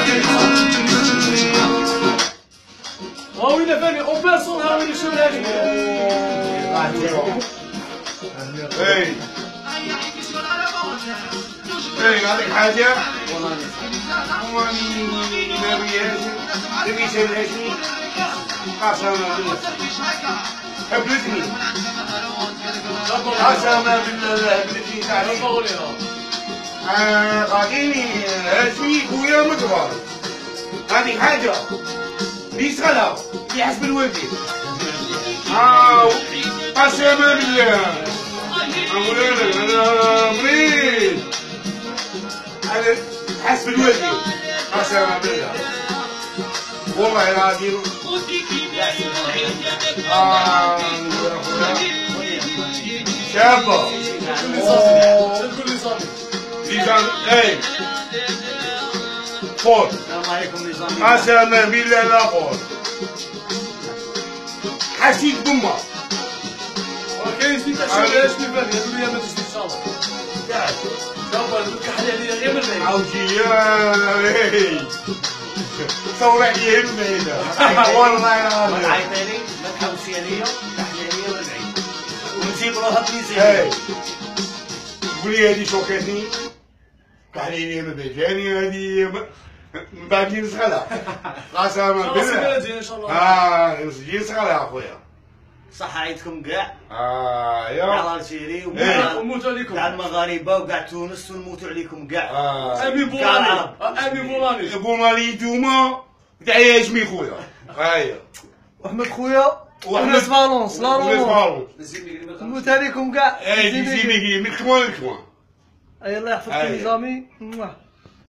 هاوينا فاني اون بيرسون هاوينا شو هذيك اي اي نعطيك حاجة نبي شيء الهاشمي قسما بالله حبتني قسما بالله حبتني تعرف غاديني هاشمي خويا مكبر هذيك حاجة ليش غلا اللي حسب الوالدين قسما بالله أقول لك أنا مريض أنا حسب الوالدين قسما بالله والله العظيم شابة لسان اي فور قسما بالله لا فور حسيت بمه وكاين سيتا شولاش في بالي هذو اللي ما تجيش ان شاء الله كاع شابة الكحل عليا غير من بعيد عاوتي يا صور عليا من بعيد والله العظيم ما تعيطيلي ما تحوسي عليا تحلي عليا من بعيد ونجيب روحها بليزير قولي هذه شوكتني كحليني من بعيد يعني هذه من بعد نسخلها قسما بالله ان شاء الله نجي نسخلها اخويا صح عيدكم كاع يا على الجيري ونموتوا عليكم كاع المغاربه وكاع تونس ونموتوا عليكم كاع امي بولاني امي بولاني بولاني نتوما تعيش مي خويا هيا واحمد خويا وناس فالونس لا رومون نموت عليكم كاع اي زيمي من كمان الله يحفظكم لي زامي